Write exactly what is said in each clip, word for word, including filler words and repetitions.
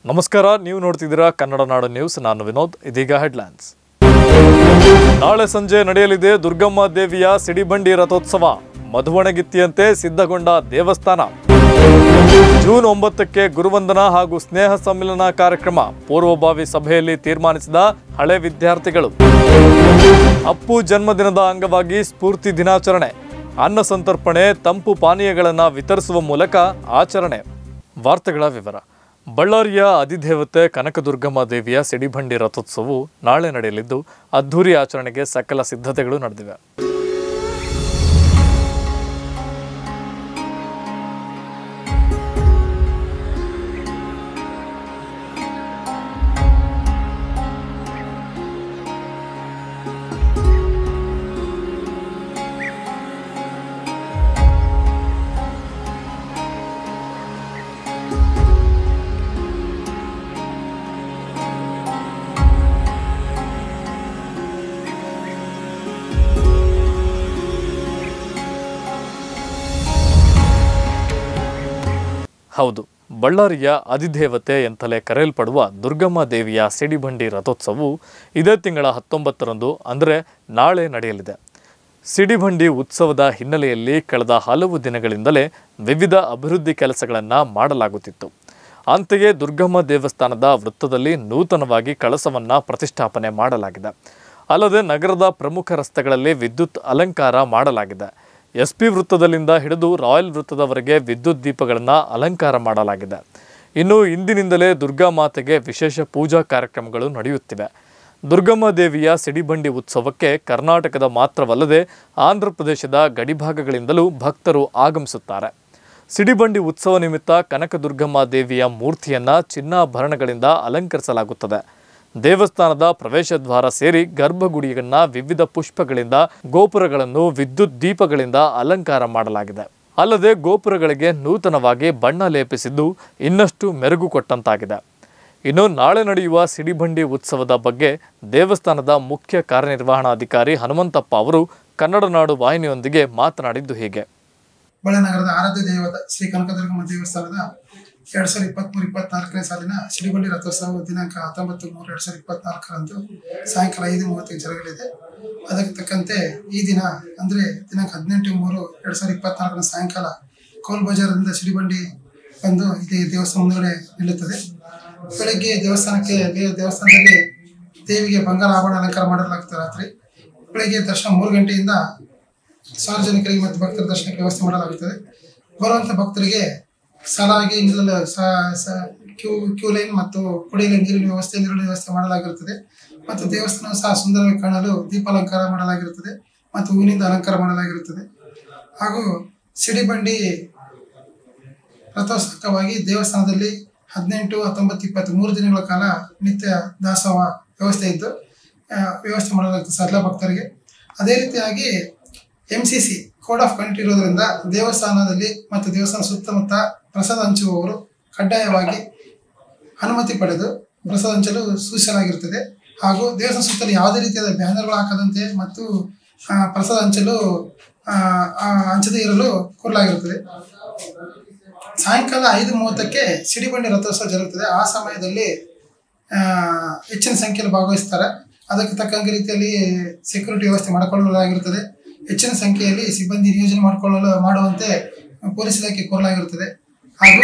ನಮಸ್ಕಾರ, ನೀವು ನೋಡ್ತಿದ್ದೀರಾ ಕನ್ನಡ ನಾಡು ನ್ಯೂಸ್. ನಾನು ವಿನೋದ್. ಇದೀಗ ಹೆಡ್ಲೈನ್ಸ್. ನಾಳೆ ಸಂಜೆ ನಡೆಯಲಿದೆ ದುರ್ಗಮ್ಮ ದೇವಿಯ ಸಿಡಿಬಂಡಿ ರಥೋತ್ಸವ. ಮಧುವಣಗಿತ್ತಿಯಂತೆ ಸಿದ್ಧಗೊಂಡ ದೇವಸ್ಥಾನ. ಜೂನ್ ಒಂಬತ್ತಕ್ಕೆ ಗುರುವಂದನಾ ಹಾಗೂ ಸ್ನೇಹ ಸಮ್ಮಿಲನ ಕಾರ್ಯಕ್ರಮ. ಪೂರ್ವಭಾವಿ ಸಭೆಯಲ್ಲಿ ತೀರ್ಮಾನಿಸಿದ ಹಳೆ ವಿದ್ಯಾರ್ಥಿಗಳು. ಅಪ್ಪು ಜನ್ಮದಿನದ ಅಂಗವಾಗಿ ಸ್ಫೂರ್ತಿ ದಿನಾಚರಣೆ. ಅನ್ನ ಸಂತರ್ಪಣೆ, ತಂಪು ಪಾನೀಯಗಳನ್ನು ವಿತರಿಸುವ ಮೂಲಕ ಆಚರಣೆ. ವಾರ್ತೆಗಳ ವಿವರ. ಬಳ್ಳಾರಿಯ ಅಧಿದೇವತೆ ಕನಕದುರ್ಗಮ್ಮ ದೇವಿಯ ಸಿಡಿಬಂಡಿ ರಥೋತ್ಸವವು ನಾಳೆ ನಡೆಯಲಿದ್ದು ಅದ್ಧೂರಿ ಆಚರಣೆಗೆ ಸಕಲ ಸಿದ್ಧತೆಗಳು ನಡೆದಿವೆ. ಹೌದು, ಬಳ್ಳಾರಿಯ ಅಧಿದೇವತೆ ಎಂತಲೇ ಕರೆಯಲ್ಪಡುವ ದುರ್ಗಮ್ಮ ದೇವಿಯ ಸಿಡಿಬಂಡಿ ರಥೋತ್ಸವವು ಇದೇ ತಿಂಗಳ ಹತ್ತೊಂಬತ್ತರಂದು ಅಂದರೆ ನಾಳೆ ನಡೆಯಲಿದೆ. ಸಿಡಿಬಂಡಿ ಉತ್ಸವದ ಹಿನ್ನೆಲೆಯಲ್ಲಿ ಕಳೆದ ಹಲವು ದಿನಗಳಿಂದಲೇ ವಿವಿಧ ಅಭಿವೃದ್ಧಿ ಕೆಲಸಗಳನ್ನು ಮಾಡಲಾಗುತ್ತಿತ್ತು. ಅಂತೆಯೇ ದುರ್ಗಮ್ಮ ದೇವಸ್ಥಾನದ ವೃತ್ತದಲ್ಲಿ ನೂತನವಾಗಿ ಕಳಸವನ್ನು ಪ್ರತಿಷ್ಠಾಪನೆ ಮಾಡಲಾಗಿದೆ. ಅಲ್ಲದೆ ನಗರದ ಪ್ರಮುಖ ರಸ್ತೆಗಳಲ್ಲಿ ವಿದ್ಯುತ್ ಅಲಂಕಾರ ಮಾಡಲಾಗಿದೆ. ಎಸ್ ಪಿ ವೃತ್ತದಲ್ಲಿಂದ ಹಿಡಿದು ರಾಯಲ್ ವೃತ್ತದವರೆಗೆ ವಿದ್ಯುತ್ ದೀಪಗಳನ್ನು ಅಲಂಕಾರ ಮಾಡಲಾಗಿದೆ. ಇನ್ನು ಇಂದಿನಿಂದಲೇ ದುರ್ಗಾ ಮಾತೆಗೆ ವಿಶೇಷ ಪೂಜಾ ಕಾರ್ಯಕ್ರಮಗಳು ನಡೆಯುತ್ತಿವೆ. ದುರ್ಗಮ್ಮ ದೇವಿಯ ಸಿಡಿಬಂಡಿ ಉತ್ಸವಕ್ಕೆ ಕರ್ನಾಟಕದ ಮಾತ್ರವಲ್ಲದೆ ಆಂಧ್ರ ಪ್ರದೇಶದ ಗಡಿಭಾಗಗಳಿಂದಲೂ ಭಕ್ತರು ಆಗಮಿಸುತ್ತಾರೆ. ಸಿಡಿಬಂಡಿ ಉತ್ಸವ ನಿಮಿತ್ತ ಕನಕದುರ್ಗಮ್ಮ ದೇವಿಯ ಮೂರ್ತಿಯನ್ನು ಚಿನ್ನಾಭರಣಗಳಿಂದ ಅಲಂಕರಿಸಲಾಗುತ್ತದೆ. ದೇವಸ್ಥಾನದ ಪ್ರವೇಶ ದ್ವಾರ ಸೇರಿ ಗರ್ಭಗುಡಿಯನ್ನು ವಿವಿಧ ಪುಷ್ಪಗಳಿಂದ, ಗೋಪುರಗಳನ್ನು ವಿದ್ಯುತ್ ದೀಪಗಳಿಂದ ಅಲಂಕಾರ ಮಾಡಲಾಗಿದೆ. ಅಲ್ಲದೆ ಗೋಪುರಗಳಿಗೆ ನೂತನವಾಗಿ ಬಣ್ಣ ಲೇಪಿಸಿದ್ದು ಇನ್ನಷ್ಟು ಮೆರುಗು ಕೊಟ್ಟಂತಾಗಿದೆ. ಇನ್ನು ನಾಳೆ ನಡೆಯುವ ಸಿಡಿಬಂಡಿ ಉತ್ಸವದ ಬಗ್ಗೆ ದೇವಸ್ಥಾನದ ಮುಖ್ಯ ಕಾರ್ಯನಿರ್ವಹಣಾಧಿಕಾರಿ ಹನುಮಂತಪ್ಪ ಅವರು ಕನ್ನಡ ನಾಡು ವಾಹಿನಿಯೊಂದಿಗೆ ಮಾತನಾಡಿದ್ದು ಹೀಗೆ. ಬಳ್ಳಾರಿ ನಗರದ ಆರಾಧ್ಯ ದೇವತೆ ಶ್ರೀ ಕನಕದುರ್ಗಮ್ಮ ದೇವಸ್ಥಾನದ ಎರಡ್ ಸಾವಿರದ ಇಪ್ಪತ್ತ್ ಮೂರು ಇಪ್ಪತ್ನಾಲ್ಕನೇ ಸಾಲಿನ ಸಿಡಿಬಂಡಿ ರಥೋತ್ಸವ ದಿನಾಂಕ ಹತ್ತೊಂಬತ್ತು ಮೂರು ಎರಡ್ ಸಾವಿರದ ಇಪ್ಪತ್ನಾಲ್ಕರಂದು ಸಾಯಂಕಾಲ ಐದು ಮೂವತ್ತಿಗೆ ಜರಗಲಿದೆ. ಅದಕ್ಕೆ ತಕ್ಕಂತೆ ಈ ದಿನ ಅಂದ್ರೆ ದಿನಾಂಕ ಹದಿನೆಂಟು ಮೂರು ಎರಡ್ ಸಾವಿರದ ಇಪ್ಪತ್ನಾಲ್ಕರ ಸಾಯಂಕಾಲ ಕೋಲ್ ಬಜಾರ್ನಿಂದ ಸಿಡಿಬಂಡಿ ಬಂದು ಇಲ್ಲಿ ದೇವಸ್ಥಾನ ಮುಂದೆ ನಿಲ್ಲುತ್ತದೆ. ಬೆಳಗ್ಗೆ ದೇವಸ್ಥಾನಕ್ಕೆ ದೇವಸ್ಥಾನದಲ್ಲಿ ದೇವಿಗೆ ಬಂಗಾರ ಆಭರಣ ಅಲಂಕಾರ ಮಾಡಲಾಗುತ್ತದೆ. ರಾತ್ರಿ ಬೆಳಗ್ಗೆ ದರ್ಶನ ಮೂರು ಗಂಟೆಯಿಂದ ಸಾರ್ವಜನಿಕರಿಗೆ ಮತ್ತು ಭಕ್ತರ ದರ್ಶನಕ್ಕೆ ವ್ಯವಸ್ಥೆ ಮಾಡಲಾಗುತ್ತದೆ. ಬರುವಂತ ಭಕ್ತರಿಗೆ ಸಾಲಾಗಿ ನಿಲ್ಲಲು ಕ್ಯೂ ಕ್ಯೂ ಲೈನ್ ಮತ್ತು ಕುಡಿಯಲು ನೀರಿನ ವ್ಯವಸ್ಥೆ ನೀರಿನ ವ್ಯವಸ್ಥೆ ಮಾಡಲಾಗಿರುತ್ತದೆ. ಮತ್ತು ದೇವಸ್ಥಾನ ಸಹ ಸುಂದರವಾಗಿ ಕಾಣಲು ದೀಪಾಲಂಕಾರ ಮಾಡಲಾಗಿರುತ್ತದೆ ಮತ್ತು ಹೂವಿನಿಂದ ಅಲಂಕಾರ ಮಾಡಲಾಗಿರುತ್ತದೆ. ಹಾಗೂ ಸಿಡಿಬಂಡಿ ರಥೋತ್ಸವವಾಗಿ ದೇವಸ್ಥಾನದಲ್ಲಿ ಹದಿನೆಂಟು ಹತ್ತೊಂಬತ್ತು ಇಪ್ಪತ್ತು ಮೂರು ದಿನಗಳ ಕಾಲ ನಿತ್ಯ ದಾಸೋಹ ವ್ಯವಸ್ಥೆ ಇದ್ದು ವ್ಯವಸ್ಥೆ ಮಾಡಲಾಗುತ್ತದೆ ಎಲ್ಲ ಭಕ್ತರಿಗೆ. ಅದೇ ರೀತಿಯಾಗಿ M C C code of conduct ಇರೋದ್ರಿಂದ ದೇವಸ್ಥಾನದಲ್ಲಿ ಮತ್ತು ದೇವಸ್ಥಾನ ಸುತ್ತಮುತ್ತ ಪ್ರಸಾದ ಹಂಚುವವರು ಕಡ್ಡಾಯವಾಗಿ ಅನುಮತಿ ಪಡೆದು ಪ್ರಸಾದ ಹಂಚಲು ಸೂಚಿಸಲಾಗಿರುತ್ತದೆ. ಹಾಗೂ ದೇವಸ್ಥಾನ ಸುತ್ತಲೂ ಯಾವುದೇ ರೀತಿಯಾದ ಬ್ಯಾನರ್ಗಳು ಹಾಕದಂತೆ ಮತ್ತು ಪ್ರಸಾದ ಹಂಚಲು ಹಂಚದೇ ಇರಲು ಕೋರಲಾಗಿರುತ್ತದೆ. ಸಾಯಂಕಾಲ ಐದು ಮೂವತ್ತಕ್ಕೆ ಸಿಡಿಬಂಡಿ ರಥೋತ್ಸವ ಜರುಗುತ್ತದೆ. ಆ ಸಮಯದಲ್ಲಿ ಹೆಚ್ಚಿನ ಸಂಖ್ಯೆಯಲ್ಲಿ ಭಾಗವಹಿಸ್ತಾರೆ. ಅದಕ್ಕೆ ತಕ್ಕಂಗೆ ರೀತಿಯಲ್ಲಿ ಸೆಕ್ಯೂರಿಟಿ ವ್ಯವಸ್ಥೆ ಮಾಡಿಕೊಳ್ಳಲಾಗಿರುತ್ತದೆ. ಹೆಚ್ಚಿನ ಸಂಖ್ಯೆಯಲ್ಲಿ ಸಿಬ್ಬಂದಿ ನಿಯೋಜನೆ ಮಾಡಿಕೊಳ್ಳಲು ಮಾಡುವಂತೆ ಪೊಲೀಸ್ ಇಲಾಖೆ ಕೋರಲಾಗಿರುತ್ತದೆ. ಹಾಗೂ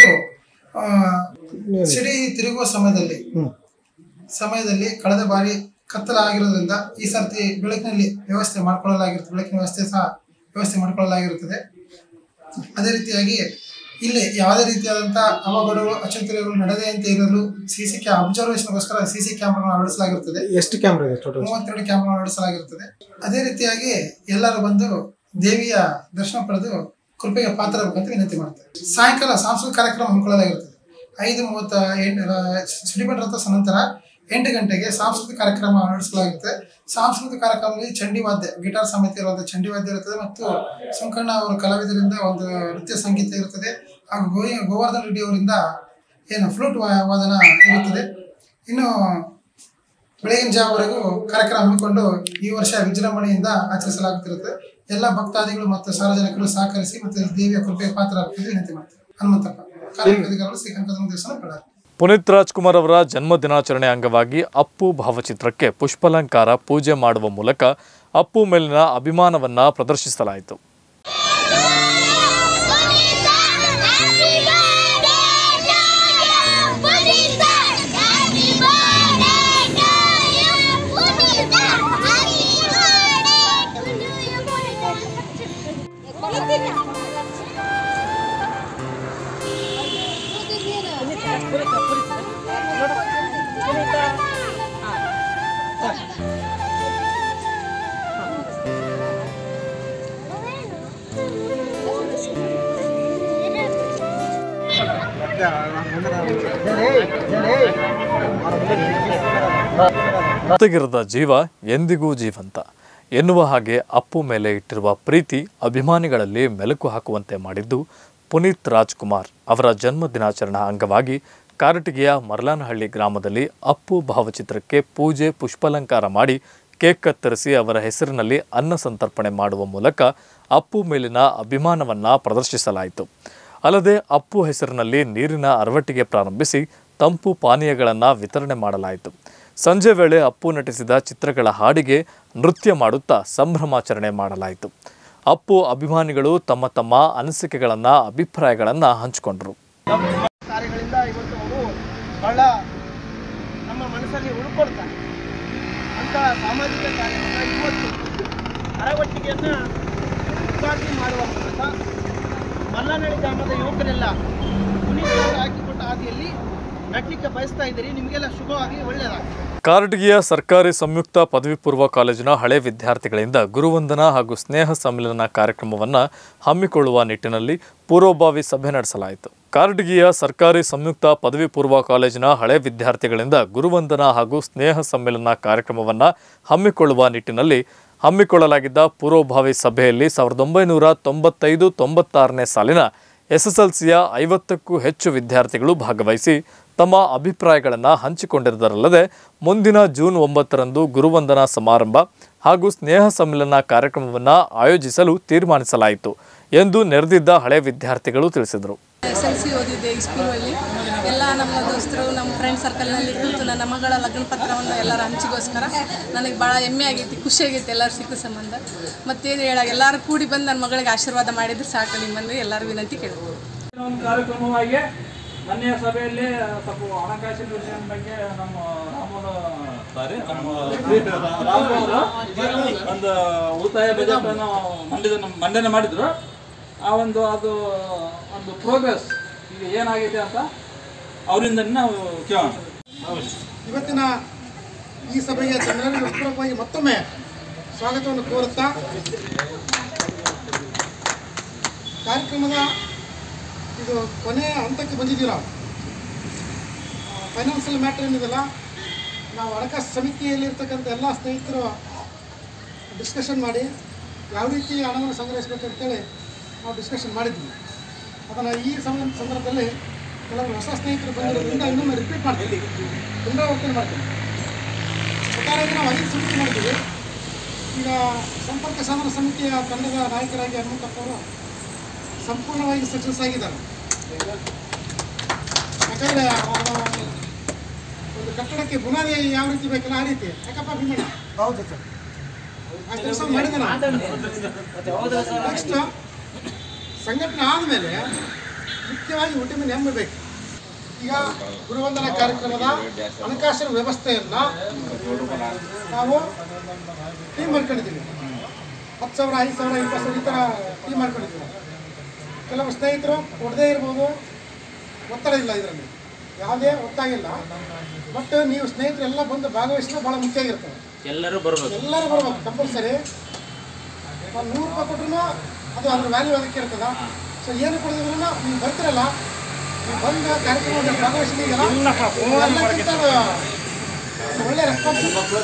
ಸಿಡಿ ತಿರುಗುವ ಸಮಯದಲ್ಲಿ ಸಮಯದಲ್ಲಿ ಕಳೆದ ಬಾರಿ ಕತ್ತಲಾಗಿರೋದ್ರಿಂದ ಈ ಸರ್ತಿ ಬೆಳಕಿನಲ್ಲಿ ವ್ಯವಸ್ಥೆ ಮಾಡಿಕೊಳ್ಳಲಾಗಿರುತ್ತದೆ. ಬೆಳಕಿನ ವ್ಯವಸ್ಥೆ ಸಹ ವ್ಯವಸ್ಥೆ ಮಾಡಿಕೊಳ್ಳಲಾಗಿರುತ್ತದೆ. ಅದೇ ರೀತಿಯಾಗಿ ಇಲ್ಲಿ ಯಾವುದೇ ರೀತಿಯಾದಂತಹ ಅವಘಡಗಳು ಅಚಂತನಗಳು ನಡೆದಂತೆ ಇರಲು ಸಿಸಿ ಕ್ಯಾ ಅಬ್ಸರ್ವೇಷನ್ಗೋಸ್ಕರ ಸಿಸಿ ಕ್ಯಾಮ್ರಾಗಳನ್ನು ಅಳವಡಿಸಲಾಗಿರುತ್ತದೆ. ಎಷ್ಟು ಕ್ಯಾಮ್ರಾ ಇದೆ? ಮೂವತ್ತೆರಡು ಕ್ಯಾಮ್ರಾ ಅಳವಡಿಸಲಾಗಿರುತ್ತದೆ. ಅದೇ ರೀತಿಯಾಗಿ ಎಲ್ಲರೂ ಬಂದು ದೇವಿಯ ದರ್ಶನ ಪಡೆದು ಕೃಪೆಗೆ ಪಾತ್ರರಾಗಬೇಕಂತ ವಿನಂತಿ ಮಾಡ್ತಾರೆ. ಸಾಯಂಕಾಲ ಸಾಂಸ್ಕೃತಿಕ ಕಾರ್ಯಕ್ರಮ ಹಮ್ಮಿಕೊಳ್ಳಲಾಗಿರುತ್ತದೆ. ಐದು ಮೂವತ್ತ ಎಂಟು ಸಿಡಿಬಂಡಿ ರಥೋತ್ಸವ ನಂತರ ಎಂಟು ಗಂಟೆಗೆ ಸಾಂಸ್ಕೃತಿಕ ಕಾರ್ಯಕ್ರಮ ನಡೆಸಲಾಗಿರುತ್ತೆ. ಸಾಂಸ್ಕೃತಿಕ ಕಾರ್ಯಕ್ರಮದಲ್ಲಿ ಚಂಡಿ ವಾದ್ಯ, ಗಿಟಾರ್ ಸಮೇತ ಇರುವಂತಹ ಚಂಡಿ ವಾದ್ಯ ಇರುತ್ತದೆ ಮತ್ತು ಸುಂಕಣ್ಣ ಅವರ ಕಲಾವಿದರಿಂದ ಒಂದು ನೃತ್ಯ ಸಂಗೀತ ಇರುತ್ತದೆ. ಹಾಗೂ ಗೋ ಗೋವರ್ಧನ್ ರೆಡ್ಡಿ ಅವರಿಂದ ಏನು ಫ್ಲೂಟ್ ವಾದನ ಇರುತ್ತದೆ. ಇನ್ನು ಬೆಳಗಿನ ಜಾವವರೆಗೂ ಕಾರ್ಯಕ್ರಮ ಹಮ್ಮಿಕೊಂಡು ಈ ವರ್ಷ ವಿಜೃಂಭಣೆಯಿಂದ ಆಚರಿಸಲಾಗುತ್ತಿರುತ್ತದೆ. ಎಲ್ಲ ಭಕ್ತಾದಿಗಳು ಮತ್ತು ಸಾರ್ವಜನಿಕರು ಸಹಕರಿಸಿ ಮತ್ತು ದೇವಿಯ ಕೃಪೆಗೆ ಪಾತ್ರರಾಗಬೇಕು ವಿನಂತಿ ಮಾಡ್ತಾರೆ. ಹನುಮಂತಪ್ಪ, ಕಾರ್ಯಕ್ರಮ ಶ್ರೀ ಕನಕದುರ್ಗಮ್ಮ ದೇವಸ್ಥಾನ ಬಳ್ಳಾರಿ. ಪುನೀತ್ ರಾಜ್ಕುಮಾರ್ ಅವರ ಜನ್ಮ ದಿನಾಚರಣೆ ಅಂಗವಾಗಿ ಅಪ್ಪು ಭಾವಚಿತ್ರಕ್ಕೆ ಪುಷ್ಪಾಲಂಕಾರ ಪೂಜೆ ಮಾಡುವ ಮೂಲಕ ಅಪ್ಪು ಮೇಲಿನ ಅಭಿಮಾನವನ್ನು ಪ್ರದರ್ಶಿಸಲಾಯಿತು. ಸತ್ತಗಿರದ ಜೀವ ಎಂದಿಗೂ ಜೀವಂತ ಎನ್ನುವ ಹಾಗೆ ಅಪ್ಪು ಮೇಲೆ ಇಟ್ಟಿರುವ ಪ್ರೀತಿ ಅಭಿಮಾನಿಗಳಲ್ಲಿ ಮೆಲುಕು ಹಾಕುವಂತೆ ಮಾಡಿದ್ದು ಪುನೀತ್ ರಾಜ್ಕುಮಾರ್ ಅವರ ಜನ್ಮ ದಿನಾಚರಣೆ ಅಂಗವಾಗಿ ಕಾರಟಗಿಯ ಮರ್ಲಾನಹಳ್ಳಿ ಗ್ರಾಮದಲ್ಲಿ ಅಪ್ಪು ಭಾವಚಿತ್ರಕ್ಕೆ ಪೂಜೆ ಪುಷ್ಪಾಲಂಕಾರ ಮಾಡಿ ಕೇಕ್ ಕತ್ತರಿಸಿ ಅವರ ಹೆಸರಿನಲ್ಲಿ ಅನ್ನ ಸಂತರ್ಪಣೆ ಮಾಡುವ ಮೂಲಕ ಅಪ್ಪು ಮೇಲಿನ ಅಭಿಮಾನವನ್ನು ಪ್ರದರ್ಶಿಸಲಾಯಿತು. ಅಲ್ಲದೆ ಅಪ್ಪು ಹೆಸರಿನಲ್ಲಿ ನೀರಿನ ಅರವಟ್ಟಿಗೆ ಪ್ರಾರಂಭಿಸಿ ತಂಪು ಪಾನೀಯಗಳನ್ನು ವಿತರಣೆ ಮಾಡಲಾಯಿತು. ಸಂಜೆ ವೇಳೆ ಅಪ್ಪು ನಟಿಸಿದ ಚಿತ್ರಗಳ ಹಾಡಿಗೆ ನೃತ್ಯ ಮಾಡುತ್ತಾ ಸಂಭ್ರಮಾಚರಣೆ ಮಾಡಲಾಯಿತು. ಅಪ್ಪು ಅಭಿಮಾನಿಗಳು ತಮ್ಮ ತಮ್ಮ ಅನಿಸಿಕೆಗಳನ್ನು ಅಭಿಪ್ರಾಯಗಳನ್ನು ಹಂಚಿಕೊಂಡರು. ಕಾರ್ಯಗಳಿಂದ ಇವತ್ತು ಅವರು ಬಹಳ ನಮ್ಮ ಮನಸ್ಸಲ್ಲಿ ಉಳ್ಕೊಳ್ತಾರೆ ಅಂತ ಸಾಮಾಜಿಕ ಕಾರ್ಯವನ್ನು ಇವತ್ತು ಅರವಟ್ಟಿಗೆಯನ್ನು ಉದ್ಘಾಟನೆ ಮಾಡುವ ಮೂಲಕ ಮಲ್ಲನಹಳ್ಳಿ ಗ್ರಾಮದ ಯುವಕರೆಲ್ಲ ಪುನೀತ್ ಹಾಕಿಕೊಟ್ಟ ಹಾದಿಯಲ್ಲಿ ನಟಿಕೆ ಬಯಸ್ತಾ ಇದ್ದೀರಿ. ನಿಮಗೆಲ್ಲ ಶುಭವಾಗಿ ಒಳ್ಳೆಯದಾಗಲಿ. ಕಾರಟಗಿಯ ಸರ್ಕಾರಿ ಸಂಯುಕ್ತ ಪದವಿ ಪೂರ್ವ ಕಾಲೇಜಿನ ಹಳೆ ವಿದ್ಯಾರ್ಥಿಗಳಿಂದ ಗುರುವಂದನಾ ಹಾಗೂ ಸ್ನೇಹ ಸಮ್ಮಿಲನ ಕಾರ್ಯಕ್ರಮವನ್ನು ಹಮ್ಮಿಕೊಳ್ಳುವ ನಿಟ್ಟಿನಲ್ಲಿ ಪೂರ್ವಭಾವಿ ಸಭೆ ನಡೆಸಲಾಯಿತು. ಕಾರಟಗಿಯ ಸರ್ಕಾರಿ ಸಂಯುಕ್ತ ಪದವಿ ಪೂರ್ವ ಕಾಲೇಜಿನ ಹಳೆ ವಿದ್ಯಾರ್ಥಿಗಳಿಂದ ಗುರುವಂದನಾ ಹಾಗೂ ಸ್ನೇಹ ಸಮ್ಮಿಲನ ಕಾರ್ಯಕ್ರಮವನ್ನು ಹಮ್ಮಿಕೊಳ್ಳುವ ನಿಟ್ಟಿನಲ್ಲಿ ಹಮ್ಮಿಕೊಳ್ಳಲಾಗಿದ್ದ ಪೂರ್ವಭಾವಿ ಸಭೆಯಲ್ಲಿ ಸಾವಿರದ ಒಂಬೈನೂರ ತೊಂಬತ್ತೈದು ತೊಂಬತ್ತಾರನೇ ಸಾಲಿನ ಎಸ್ ಎಸ್ ಎಲ್ ಸಿಯ ಐವತ್ತಕ್ಕೂ ಹೆಚ್ಚು ವಿದ್ಯಾರ್ಥಿಗಳು ಭಾಗವಹಿಸಿ ತಮ್ಮ ಅಭಿಪ್ರಾಯಗಳನ್ನು ಹಂಚಿಕೊಂಡಿರುವುದರಲ್ಲದೆ ಮುಂದಿನ ಜೂನ್ ಒಂಬತ್ತರಂದು ಗುರುವಂದನಾ ಸಮಾರಂಭ ಹಾಗೂ ಸ್ನೇಹ ಸಮ್ಮಿಲನ ಕಾರ್ಯಕ್ರಮವನ್ನು ಆಯೋಜಿಸಲು ತೀರ್ಮಾನಿಸಲಾಯಿತು ಎಂದು ನೆರೆದಿದ್ದ ಹಳೆ ವಿದ್ಯಾರ್ಥಿಗಳು ತಿಳಿಸಿದರು. ಎಸ್ ಎಲ್ ಸಿ ಓದಿದ್ದೆ ಈ ಸ್ಕೂಲಲ್ಲಿ. ಎಲ್ಲ ನಮ್ಮ ದೋಸ್ತರು ನಮ್ಮ ಫ್ರೆಂಡ್ ಸರ್ಕಲ್ನಲ್ಲಿ ಕೂತು ನನ್ನ ಮಗಳ ಲಗ್ನ ಪತ್ರವನ್ನು ಎಲ್ಲರ ಹಂಚಿಗೋಸ್ಕರ ನನಗೆ ಭಾಳ ಹೆಮ್ಮೆ ಆಗೈತಿ, ಖುಷಿ ಆಗೈತಿ ಎಲ್ಲರೂ ಸಿಕ್ಕ ಸಂಬಂಧ. ಮತ್ತೇನು ಹೇಳಾಗ ಎಲ್ಲರೂ ಕೂಡಿ ಬಂದು ನನ್ನ ಮಗಳಿಗೆ ಆಶೀರ್ವಾದ ಮಾಡಿದ್ರೆ ಸಾಕು ನಿಮ್ಮಲ್ಲಿ ಎಲ್ಲರೂ ವಿನಂತಿ ಕೇಳ್ಬೋದು. ಒಂದು ಕಾರ್ಯಕ್ರಮವಾಗಿ ಮೊನ್ನೆಯ ಸಭೆಯಲ್ಲಿ ಸ್ವಲ್ಪ ಹಣಕಾಸಿನ ವಿಷಯದ ಬಗ್ಗೆ ನಮ್ಮ ರಾಮೋದ ಸಾರಿ ನಮ್ಮ ರಾಮೋರು ಒಂದು ಉಳಿತಾಯ ಬಜೆಟ್ ಅನ್ನು ಮಂಡಿದ ಮಂಡನೆ ಮಾಡಿದ್ರು. ಆ ಒಂದು ಅದು ಒಂದು ಪ್ರೋಗ್ರೆಸ್ ಈಗ ಏನಾಗಿದೆ ಅಂತ ಅವರಿಂದ ನಾವು ಕೇಳೋಣ. ಇವತ್ತಿನ ಈ ಸಭೆಗೆ ಜನರಲ್ಲಿ ಹೃತ್ಪೂರ್ವಕವಾಗಿ ಮತ್ತೊಮ್ಮೆ ಸ್ವಾಗತವನ್ನು ಕೋರುತ್ತಾ ಕಾರ್ಯಕ್ರಮದ ಇದು ಕೊನೆಯ ಹಂತಕ್ಕೆ ಬಂದಿದ್ದೀವಿ. ನಾವು ಫೈನಾನ್ಷಿಯಲ್ ಮ್ಯಾಟರ್ ಏನಿದೆಲ್ಲ ನಾವು ಹಣಕಾಸು ಸಮಿತಿಯಲ್ಲಿರ್ತಕ್ಕಂಥ ಎಲ್ಲ ಸ್ನೇಹಿತರು ಡಿಸ್ಕಷನ್ ಮಾಡಿ ಯಾವ ರೀತಿ ಹಣವನ್ನು ಸಂಗ್ರಹಿಸಬೇಕಂತೇಳಿ ನಾವು ಡಿಸ್ಕಷನ್ ಮಾಡಿದ್ವಿ. ಅದನ್ನು ಈ ಸಂದರ್ಭದಲ್ಲಿ ಕೆಲವರು ಹೊಸ ಸ್ನೇಹಿತರು ಬಂದಿರೋದ್ರಿಂದ ಇನ್ನೊಮ್ಮೆ ರಿಪೀಟ್ ಮಾಡ್ತೀವಿ, ಪುನರಾವರ್ತನೆ ಮಾಡ್ತೀವಿ. ಒಟ್ಟಾರೆಯಾಗಿ ನಾವು ಐದು ಸಮಿತಿ ಮಾಡಿದ್ದೀವಿ. ಈಗ ಸಂಪರ್ಕ ಸಾಧನ ಸಮಿತಿಯ ತಂಡದ ನಾಯಕರಾಗಿ ಹನುಮಂತಪ್ಪವರು ಸಂಪೂರ್ಣವಾಗಿ ಸಕ್ಸಸ್ ಆಗಿದ್ದಾರೆ. ಯಾಕಂದರೆ ಒಂದು ಕಟ್ಟಡಕ್ಕೆ ಬುನಾದಿ ಯಾವ ರೀತಿ ಬೇಕಲ್ಲ ಆ ರೀತಿ. ಯಾಕಪ್ಪ ಭೀಮಣ್ಣ? ಹೌದು ಸರ್, ಆ ಕೆಲಸ ಮಾಡಿದ್ದಾನೆ. ನೆಕ್ಸ್ಟ್ ಸಂಘಟನೆ ಆದಮೇಲೆ ಮುಖ್ಯವಾಗಿ ಹುಟ್ಟಿನ ನೆಮ್ಮದಿ ಬೇಕು. ಈಗ ಗುರುವಂದನಾ ಕಾರ್ಯಕ್ರಮದ ಹಣಕಾಸಿನ ವ್ಯವಸ್ಥೆಯನ್ನು ನಾವು ಟೀಮ್ ಮಾಡ್ಕೊಂಡಿದ್ದೀವಿ. ಹತ್ತು ಸಾವಿರ ಐದು ಸಾವಿರ ಇಪ್ಪತ್ತು ಸಾವಿರ ಈ ಥರ ಟೀಮ್ ಮಾಡ್ಕೊಂಡಿದ್ದೀವಿ. ಕೆಲವು ಸ್ನೇಹಿತರು ಕೊಡದೇ ಇರ್ಬೋದು, ಒತ್ತಡ ಇಲ್ಲ, ಇದರಲ್ಲಿ ಯಾವುದೇ ಒತ್ತಾಗಿಲ್ಲ. ಬಟ್ ನೀವು ಸ್ನೇಹಿತರೆಲ್ಲ ಬಂದು ಭಾಗವಹಿಸಿದ್ರೆ ಭಾಳ ಮುಖ್ಯ ಆಗಿರ್ತದೆ. ಎಲ್ಲರೂ ಬರ್ಬೇಕು ಎಲ್ಲರೂ ಬರ್ಬೇಕು ಕಂಪಲ್ಸರಿ. ಒಂದು ನೂರು ರೂಪಾಯಿ ಕೊಟ್ಟರು ಅದು ಅದ್ರ ವ್ಯಾಲ್ಯೂ ಅದಕ್ಕೆ ಇರ್ತದೆ. ಸೊ ಏನು ಕೊಡಿದ್ರು ನೀವು ಬರ್ತಿರಲ್ಲ, ನೀವು ಬಂದು ಕಾರ್ಯಕ್ರಮದಲ್ಲಿ ಭಾಗವಹಿಸಿದೀಗಲ್ಲ, ಎಲ್ಲಕ್ಕಿಂತ ಒಳ್ಳೆ ರೆಸ್ಪಾನ್ಸ್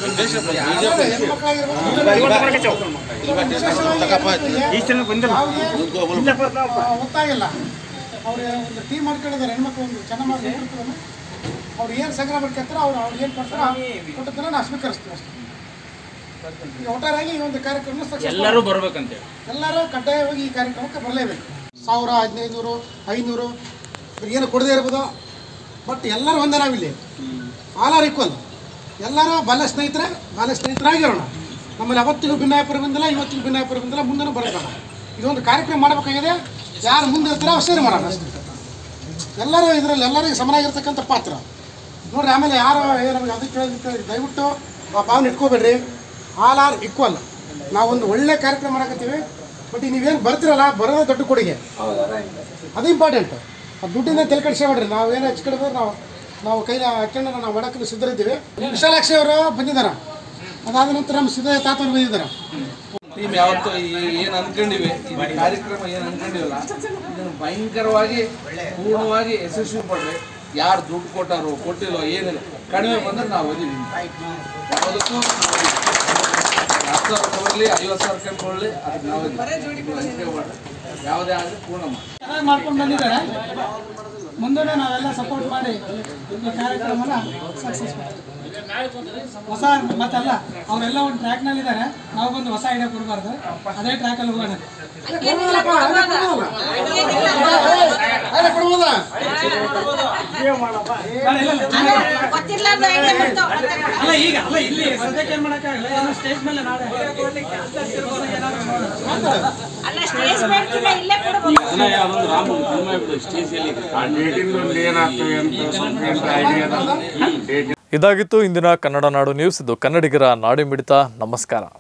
ಒತ್ತಾಗಿಲ್ಲ. ಅವ್ರು ಒಂದು ಟೀಮ್ ಮಾಡ್ಕೊಂಡಿದ್ದಾರೆ, ಹೆಣ್ಮಕ್ಳು ಒಂದು ಚೆನ್ನಾಗಿ ಮಾಡ್ಕೊಂಡಿರ್ತಾರೆ. ಅವ್ರು ಏನು ಸಂಗ್ರಹ ಮಾಡ್ಕೊಳ್ತಾರೋ ಅವ್ರು ಅವ್ರು ಏನು ಕೊಡ್ತಾರೋ ಕೊಟ್ಟದನ್ನ ನಾವು ಸ್ವೀಕರಿಸ್ತೀವಿ ಅಷ್ಟೇ. ಈಗ ಒಟ್ಟಾರೆಯಾಗಿ ಈ ಒಂದು ಕಾರ್ಯಕ್ರಮ ಎಲ್ಲರೂ ಬರ್ಬೇಕಂತ ಎಲ್ಲರೂ ಕಡ್ಡಾಯವಾಗಿ ಈ ಕಾರ್ಯಕ್ರಮಕ್ಕೆ ಬರಲೇಬೇಕು. ಸಾವಿರ ಹದಿನೈದು ನೂರು ಐನೂರು ಏನು ಕೊಡದೇ ಇರ್ಬೋದು, ಬಟ್ ಎಲ್ಲರೂ ಒಂದೇ ನಾವಿಲ್ಲಿ ಆಲ್ ಆರ್ ಈಕ್ವಲ್, ಎಲ್ಲರೂ ಬಾಲ್ಯ ಸ್ನೇಹಿತರೆ ಬಾಲ್ಯ ಸ್ನೇಹಿತರಾಗಿರೋಣ. ನಮ್ಮಲ್ಲಿ ಅವತ್ತಿಗೂ ಭಿನ್ನಾಭಿಪ್ರಾಯ ಬಂದಿಲ್ಲ, ಇವತ್ತಿಗೂ ಭಿನ್ನಾಭಿಪ್ರಾಯ ಬಂದಿಲ್ಲ, ಮುಂದೆನೂ ಬರೋಣ. ಇದೊಂದು ಕಾರ್ಯಕ್ರಮ ಮಾಡಬೇಕಾಗಿದೆ. ಯಾರು ಮುಂದೆ ಇರ್ತಾರೋ ಅವ್ರು ಸೇರಿ ಮಾಡೋಣ ಅಷ್ಟೇ. ಎಲ್ಲರೂ ಇದರಲ್ಲಿ ಎಲ್ಲರಿಗೂ ಸಮನಾಗಿರ್ತಕ್ಕಂಥ ಪಾತ್ರ ನೋಡಿರಿ. ಆಮೇಲೆ ಯಾರು ಏನು ಅದಕ್ಕೆ ಕೇಳಿ ದಯವಿಟ್ಟು ಆ ಭಾವನೆ ಇಟ್ಕೋಬೇಡ್ರಿ. All are equal. ನಾವೊಂದು ಒಳ್ಳೆ ಕಾರ್ಯಕ್ರಮ ಮಾಡಕತ್ತೀವಿ. ಬಟ್ ನೀವೇನು ಬರ್ತಿರಲ್ಲ, ಬರೋದೇ ದೊಡ್ಡ ಕೊಡುಗೆ, ಅದು ಇಂಪಾರ್ಟೆಂಟ್. ಅದು ದುಡ್ಡಿಂದ ತಲೆ ಕೆಡಿಸ್ಕೊಬೇಡ್ರಿ. ನಾವು ಏನು ಹೆಚ್ಚು ಕಡಿಮೆ ನಾವು ನಾವು ಕೈ ಹಾಕೊಂಡು ನಾವು ಮಾಡೋಕ್ಕೆ ಸಿದ್ಧರಿದ್ದೀವಿ. ವಿಶಾಲಾಕ್ಷಿ ಅವರು ಬಂದಿದ್ದಾರೆ, ಅದಾದ ನಂತರ ನಮ್ಮ ಸಿದ್ಧ ತಾತವ್ರು ಬಂದಿದ್ದಾರೆ. ಟೀಮ್ ಯಾವತ್ತೂ ಏನು ಅನ್ಕೊಂಡಿವಿ, ಈ ಕಾರ್ಯಕ್ರಮ ಏನು ಅನ್ಕೊಂಡಿವಲ್ಲ ಇದನ್ನು ಭಯಂಕರವಾಗಿ ಪೂರ್ಣವಾಗಿ ಯಶಸ್ವಿ ಪಡ್ರಿ. ಯಾರು ದುಡ್ಡು ಕೊಟ್ಟಾರೋ ಕೊಟ್ಟಿಲ್ಲೋ ಏನಿಲ್ಲ, ಕಡಿಮೆ ಬಂದ್ರೆ ನಾವು ಓದಿವಿ. ಯಾವುದಕ್ಕೂ ಹತ್ತು ಸಾವಿರ ಕೊಡಲಿ, ಐವತ್ತು ಸಾವಿರ ಕಳ್ಕೊಳ್ಳಿ, ಅದಕ್ಕೆ ನಾವು ಯಾವುದೇ ಆಗಲಿ ಪೂರ್ಣ ಚೆನ್ನಾಗಿ ಮಾಡ್ಕೊಂಡು ಬಂದಿದ್ದಾರೆ. ಮುಂದೆ ನಾವೆಲ್ಲ ಸಪೋರ್ಟ್ ಮಾಡಿ ಈ ಕಾರ್ಯಕ್ರಮನ ಸಕ್ಸಸ್ ಮಾಡ್ತೀವಿ. ಹೊಸ ಮತ್ತಲ್ಲ, ಅವರೆಲ್ಲ ಒಂದು ಟ್ರ್ಯಾಕ್ನಲ್ಲಿದ್ದಾರೆ, ನಾವು ಬಂದು ಹೊಸ ಐಡಿಯಾ ಕೊಡಬಾರ್ದು, ಅದೇ ಟ್ರ್ಯಾಕಲ್ಲಿ ಹೋಗೋಣ. ಅಲ್ಲ ಈಗ ಅಲ್ಲ ಇಲ್ಲಿ ಸದ್ಯಕ್ಕೆ ಏನ್ ಮಾಡಕ್ಕಾಗಲ್ಲ, ಸ್ಟೇಜ್ ಮೇಲೆ ನಾಳೆ ಇದಾಗಿತ್ತು ಇಂದಿನ ಕನ್ನಡ ನಾಡು ನ್ಯೂಸ್. ಇದು ಕನ್ನಡಿಗರ ನಾಡಿ ಮಿಡಿತ. ನಮಸ್ಕಾರ.